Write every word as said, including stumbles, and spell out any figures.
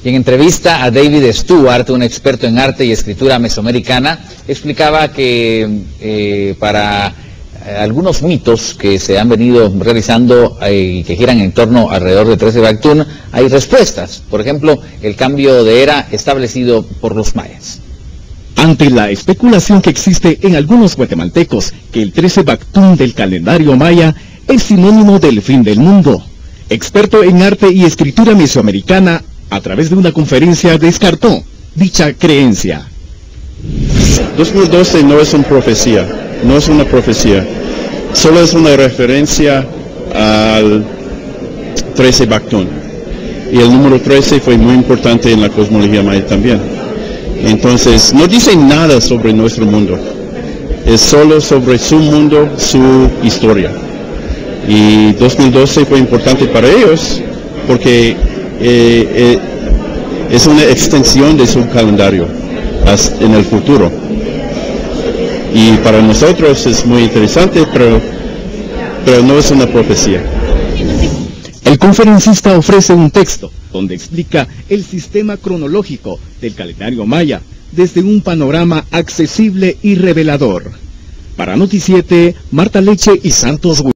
Y en entrevista a David Stewart, un experto en arte y escritura mesoamericana, explicaba que eh, para eh, algunos mitos que se han venido realizando y eh, que giran en torno alrededor de trece Bactún, hay respuestas. Por ejemplo, el cambio de era establecido por los mayas. Ante la especulación que existe en algunos guatemaltecos que el trece Bactún del calendario maya es sinónimo del fin del mundo, experto en arte y escritura mesoamericana, a través de una conferencia descartó dicha creencia. dos mil doce no es una profecía, no es una profecía, solo es una referencia al trece Bactún. Y el número trece fue muy importante en la cosmología maya también. Entonces, no dice nada sobre nuestro mundo, es solo sobre su mundo, su historia. Y dos mil doce fue importante para ellos porque eh, eh, es una extensión de su calendario en el futuro. Y para nosotros es muy interesante, pero, pero no es una profecía. El conferencista ofrece un texto donde explica el sistema cronológico del calendario maya desde un panorama accesible y revelador. Para Noticiete, Marta Leche y Santos